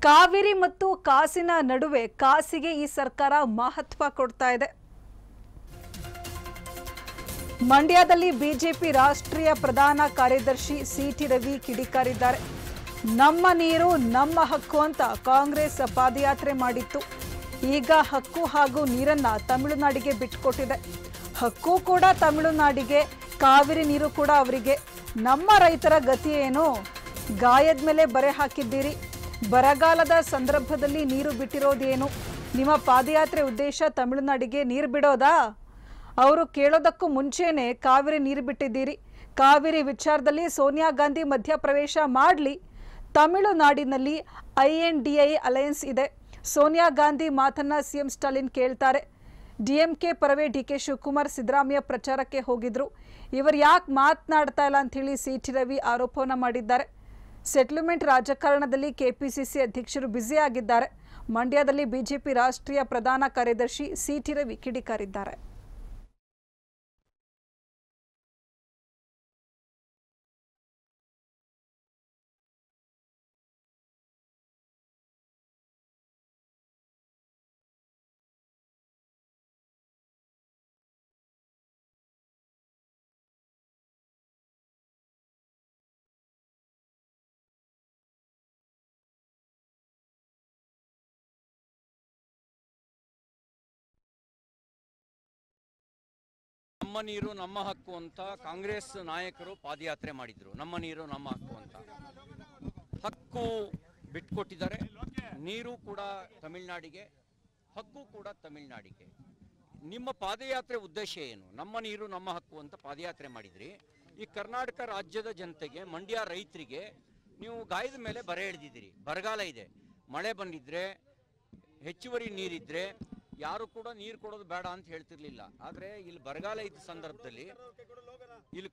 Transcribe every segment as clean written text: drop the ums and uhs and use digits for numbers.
ಕಾವೇರಿ ಮತ್ತು ಕಾಸಿನ ನಡುವೆ ಕಾಸಿಗೆ ಈ ಸರ್ಕಾರ ಮಹತ್ವ ಕೊಡ್ತಾ ಇದೆ. ಮಂಡ್ಯದಲ್ಲಿ ಬಿಜೆಪಿ ರಾಷ್ಟ್ರೀಯ ಪ್ರಧಾನ ಕಾರ್ಯದರ್ಶಿ ಸಿಟಿ ರವಿ ಕಿಡಿಕಾರಿದ್ದಾರೆ. ನಮ್ಮ ನೀರು ನಮ್ಮ ಹಕ್ಕು ಅಂತ ಕಾಂಗ್ರೆಸ್ ಪಾದಯಾತ್ರೆ ಮಾಡಿತ್ತು. ಈಗ ಹಕ್ಕು ಹಾಗೂ ನೀರನ್ನ ತಮಿಳುನಾಡಿಗೆ ಬಿಟ್ಟುಕೊಟ್ಟಿದೆ. ಹಕ್ಕು ಕೂಡ ತಮಿಳುನಾಡಿಗೆ, ಕಾವೇರಿ ನೀರು ಕೂಡ ಅವರಿಗೆ. ನಮ್ಮ ರೈತರ ಗತಿ ಏನು? ಗಾಯದ ಮೇಲೆ ಬರೆ ಹಾಕಿದ್ದೀರಿ. ಬರಗಾಲದ ಸಂದರ್ಭದಲ್ಲಿ ನೀರು ಬಿಟ್ಟಿರೋದೇನು? ನಿಮ್ಮ ಪಾದಯಾತ್ರೆ ಉದ್ದೇಶ ತಮಿಳುನಾಡಿಗೆ ನೀರು ಬಿಡೋದಾ? ಅವರು ಕೇಳೋದಕ್ಕೂ ಮುಂಚೆನೆ ಕಾವೇರಿ ನೀರು ಬಿಟ್ಟಿದ್ದೀರಿ. ಕಾವೇರಿ ವಿಚಾರದಲ್ಲಿ ಸೋನಿಯಾ ಗಾಂಧಿ ಮಧ್ಯಪ್ರವೇಶ ಮಾಡಲಿ. ತಮಿಳುನಾಡಿನಲ್ಲಿ INDI ಅಲಯನ್ಸ್ ಇದೆ. ಸೋನಿಯಾ ಗಾಂಧಿ ಮಾತನ್ನ ಸಿಎಂ ಸ್ಟಾಲಿನ್ ಕೇಳ್ತಾರೆ. DMK ಪರವೇ DK ಶಿವಕುಮಾರ್ ಸಿದ್ದರಾಮಯ್ಯ ಪ್ರಚಾರಕ್ಕೆ ಹೋಗಿದ್ರು. ಇವರು ಯಾಕೆ ಮಾತನಾಡ್ತಾ ಇಲ್ಲ ಅಂತ ಹೇಳಿ ಸಿಟಿ ರವಿ ಆರೋಪವನ್ನ ಮಾಡಿದ್ದಾರೆ. ಸೆಟ್ಲ್ಮೆಂಟ್ ರಾಜಕಾರಣದಲ್ಲಿ KPCC ಅಧ್ಯಕ್ಷರು ಬ್ಯುಸಿ ಆಗಿದ್ದಾರೆ. ಮಂಡ್ಯದಲ್ಲಿ ಬಿಜೆಪಿ ರಾಷ್ಟ್ರೀಯ ಪ್ರಧಾನ ಕಾರ್ಯದರ್ಶಿ ಸಿಟಿ ರವಿ ಕಿಡಿಕಾರಿದ್ದಾರೆ. ನಮ್ಮ ನೀರು ನಮ್ಮ ಹಕ್ಕು ಅಂತ ಕಾಂಗ್ರೆಸ್ ನಾಯಕರು ಪಾದಯಾತ್ರೆ ಮಾಡಿದ್ರು. ನಮ್ಮ ನೀರು ನಮ್ಮ ಹಕ್ಕು ಅಂತ ಹಕ್ಕು ಬಿಟ್ಕೊಟ್ಟಿದ್ದಾರೆ. ನೀರು ಕೂಡ ತಮಿಳುನಾಡಿಗೆ, ಹಕ್ಕು ಕೂಡ ತಮಿಳುನಾಡಿಗೆ. ನಿಮ್ಮ ಪಾದಯಾತ್ರೆ ಉದ್ದೇಶ ಏನು? ನಮ್ಮ ನೀರು ನಮ್ಮ ಹಕ್ಕು ಅಂತ ಪಾದಯಾತ್ರೆ ಮಾಡಿದ್ರಿ. ಈ ಕರ್ನಾಟಕ ರಾಜ್ಯದ ಜನತೆಗೆ, ಮಂಡ್ಯ ರೈತರಿಗೆ ನೀವು ಗಾಯದ ಮೇಲೆ ಬರೆ ಎಳೆದಿದ್ದೀರಿ. ಬರಗಾಲ ಇದೆ, ಮಳೆ ಬಂದಿದ್ರೆ, ಹೆಚ್ಚುವರಿ ನೀರಿದ್ರೆ ಯಾರು ಕೂಡ ನೀರು ಕೊಡೋದು ಬೇಡ ಅಂತ ಹೇಳ್ತಿರ್ಲಿಲ್ಲ. ಆದರೆ ಇಲ್ಲಿ ಬರಗಾಲ ಇದ್ದ ಸಂದರ್ಭದಲ್ಲಿ ಇಲ್ಲಿ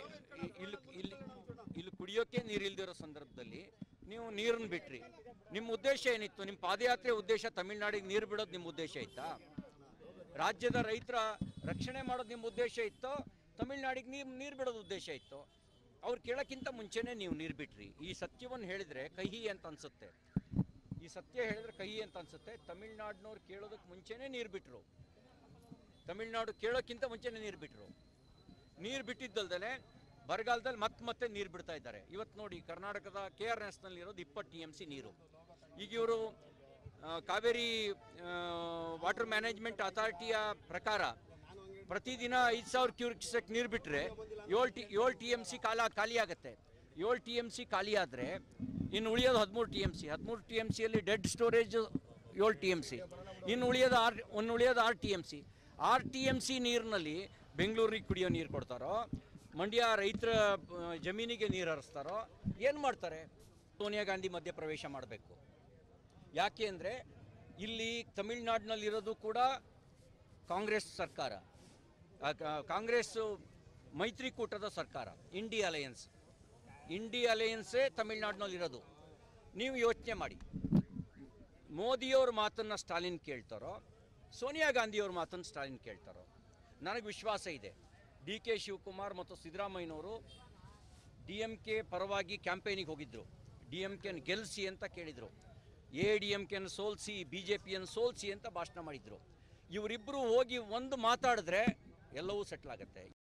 ಕುಡಿಯೋಕೆ ನೀರು ಇಲ್ದಿರೋ ಸಂದರ್ಭದಲ್ಲಿ ನೀವು ನೀರನ್ನು ಬಿಟ್ರಿ. ನಿಮ್ಮ ಉದ್ದೇಶ ಏನಿತ್ತು? ನಿಮ್ಮ ಪಾದಯಾತ್ರೆ ಉದ್ದೇಶ ತಮಿಳುನಾಡಿಗೆ ನೀರು ಬಿಡೋದು ನಿಮ್ಮ ಉದ್ದೇಶ ಇತ್ತಾ? ರಾಜ್ಯದ ರೈತರ ರಕ್ಷಣೆ ಮಾಡೋದು ನಿಮ್ಮ ಉದ್ದೇಶ ಇತ್ತೋ? ತಮಿಳುನಾಡಿಗೆ ನೀರು ಬಿಡೋದು ಉದ್ದೇಶ ಇತ್ತು? ಅವ್ರು ಕೇಳೋಕ್ಕಿಂತ ಮುಂಚೆನೇ ನೀವು ನೀರು ಬಿಟ್ರಿ. ಈ ಸತ್ಯವನ್ನು ಹೇಳಿದ್ರೆ ಕಹಿ ಅಂತ ಅನ್ಸುತ್ತೆ. ಈ ಸತ್ಯ ಹೇಳಿದ್ರೆ ಕಹಿ ಅಂತ ಅನ್ಸುತ್ತೆ. ತಮಿಳ್ನಾಡಿನವ್ರು ಕೇಳೋದಕ್ಕೆ ಮುಂಚೆನೇ ನೀರು ಬಿಟ್ರು. ತಮಿಳ್ನಾಡು ಕೇಳೋಕ್ಕಿಂತ ಮುಂಚೆನೇ ನೀರು ಬಿಟ್ರು. ನೀರು ಬಿಟ್ಟಿದ್ದಲ್ದೇ ಬರಗಾಲದಲ್ಲಿ ಮತ್ತೆ ನೀರು ಬಿಡ್ತಾ ಇದ್ದಾರೆ. ಇವತ್ತು ನೋಡಿ, ಕರ್ನಾಟಕದ KRS ನಲ್ಲಿ ಇರೋದು 20 TMC ನೀರು. ಈಗ ಇವರು ಕಾವೇರಿ ವಾಟರ್ ಮ್ಯಾನೇಜ್ಮೆಂಟ್ ಅಥಾರಿಟಿಯ ಪ್ರಕಾರ ಪ್ರತಿದಿನ 5000 ಕ್ಯೂಸೆಕ್ ನೀರು ಬಿಟ್ಟರೆ 7 TMC ಖಾಲಿ ಆಗುತ್ತೆ. 7 TMC ಖಾಲಿ ಆದರೆ ಇನ್ನು ಉಳಿಯೋದು 13 TMC. 13 TMCಯಲ್ಲಿ ಡೆಡ್ ಸ್ಟೋರೇಜ್ 7 TMC. ಇನ್ನು ಉಳಿಯೋದು 6 TMC. 6 TMC ನೀರಿನಲ್ಲಿ ಬೆಂಗಳೂರಿಗೆ ಕುಡಿಯೋ ನೀರು ಕೊಡ್ತಾರೋ, ಮಂಡ್ಯ ರೈತರ ಜಮೀನಿಗೆ ನೀರು ಹರಿಸ್ತಾರೋ, ಏನು ಮಾಡ್ತಾರೆ? ಸೋನಿಯಾ ಗಾಂಧಿ ಮಧ್ಯಪ್ರವೇಶ ಮಾಡಬೇಕು. ಯಾಕೆ ಅಂದರೆ ಇಲ್ಲಿ ತಮಿಳ್ನಾಡಿನಲ್ಲಿರೋದು ಕೂಡ ಕಾಂಗ್ರೆಸ್ ಸರ್ಕಾರ, ಕಾಂಗ್ರೆಸ್ ಮೈತ್ರಿಕೂಟದ ಸರ್ಕಾರ. ಇಂಡಿ ಅಲಯನ್ಸೇ ತಮಿಳ್ನಾಡಿನಲ್ಲಿರೋದು. ನೀವು ಯೋಚನೆ ಮಾಡಿ, ಮೋದಿಯವ್ರ ಮಾತನ್ನು ಸ್ಟಾಲಿನ್ ಕೇಳ್ತಾರೋ, ಸೋನಿಯಾ ಗಾಂಧಿಯವ್ರ ಮಾತನ್ನು ಸ್ಟಾಲಿನ್ ಕೇಳ್ತಾರೋ? ನನಗೆ ವಿಶ್ವಾಸ ಇದೆ, DK ಶಿವಕುಮಾರ್ ಮತ್ತು ಸಿದ್ದರಾಮಯ್ಯನವರು DMK ಪರವಾಗಿ ಕ್ಯಾಂಪೇನಿಗೆ ಹೋಗಿದ್ದರು. DMKನ ಗೆಲ್ಲಿಸಿ ಅಂತ ಕೇಳಿದರು. ADMKನ ಸೋಲಿಸಿ, BJPಯನ್ನು ಸೋಲಿಸಿ ಅಂತ ಭಾಷಣ ಮಾಡಿದರು. ಇವರಿಬ್ಬರು ಹೋಗಿ ಒಂದು ಮಾತಾಡಿದ್ರೆ ಎಲ್ಲವೂ ಸೆಟ್ಲ್ ಆಗುತ್ತೆ.